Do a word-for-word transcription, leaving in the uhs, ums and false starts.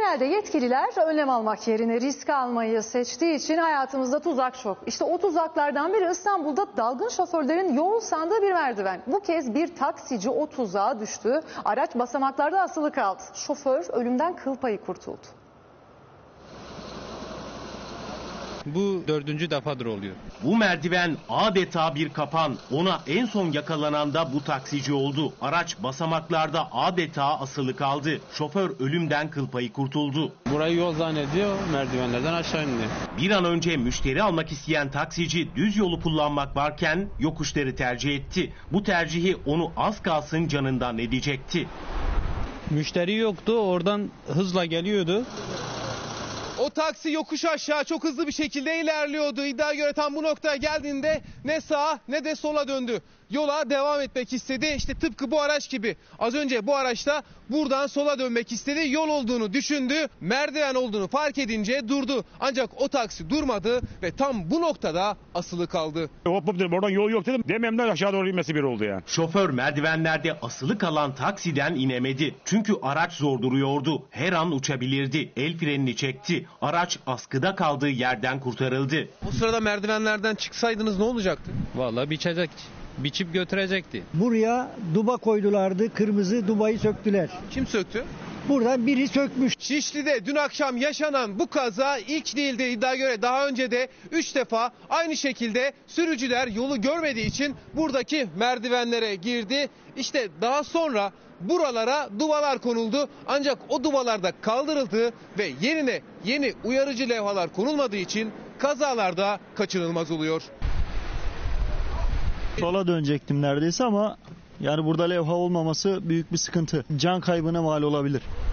Genelde yetkililer önlem almak yerine risk almayı seçtiği için hayatımızda tuzak çok. İşte o tuzaklardan biri İstanbul'da dalgın şoförlerin yol sandığı bir merdiven. Bu kez bir taksici o tuzağa düştü. Araç basamaklarda asılı kaldı. Şoför ölümden kıl payı kurtuldu. Bu dördüncü defadır oluyor. Bu merdiven adeta bir kapan. Ona en son yakalanan da bu taksici oldu. Araç basamaklarda adeta asılı kaldı. Şoför ölümden kıl payı kurtuldu. Burayı yol zannediyor, merdivenlerden aşağı indi. Bir an önce müşteri almak isteyen taksici düz yolu kullanmak varken yokuşları tercih etti. Bu tercihi onu az kalsın canından edecekti. Müşteri yoktu, oradan hızla geliyordu. O taksi yokuş aşağı çok hızlı bir şekilde ilerliyordu. İddiaya göre tam bu noktaya geldiğinde ne sağa ne de sola döndü. Yola devam etmek istedi. İşte tıpkı bu araç gibi. Az önce bu araçta buradan sola dönmek istedi. Yol olduğunu düşündü. Merdiven olduğunu fark edince durdu. Ancak o taksi durmadı ve tam bu noktada asılı kaldı. Hop hop dedim, oradan yol yok dedim. Dememden aşağı doğru inmesi bir oldu yani. Şoför merdivenlerde asılı kalan taksiden inemedi. Çünkü araç zor duruyordu. Her an uçabilirdi. El frenini çekti. Araç askıda kaldığı yerden kurtarıldı. O sırada merdivenlerden çıksaydınız ne olacaktı? Vallahi biçecek, biçip götürecekti. Buraya duba koydulardı. Kırmızı dubayı söktüler. Kim söktü? Buradan biri sökmüş. Şişli'de dün akşam yaşanan bu kaza ilk değildi. İddia göre daha önce de üç defa aynı şekilde sürücüler yolu görmediği için buradaki merdivenlere girdi. İşte daha sonra buralara duvalar konuldu. Ancak o duvalar da kaldırıldı ve yerine yeni uyarıcı levhalar konulmadığı için kazalarda kaçınılmaz oluyor. Sola dönecektim neredeyse ama yani burada levha olmaması büyük bir sıkıntı. Can kaybına mal olabilir.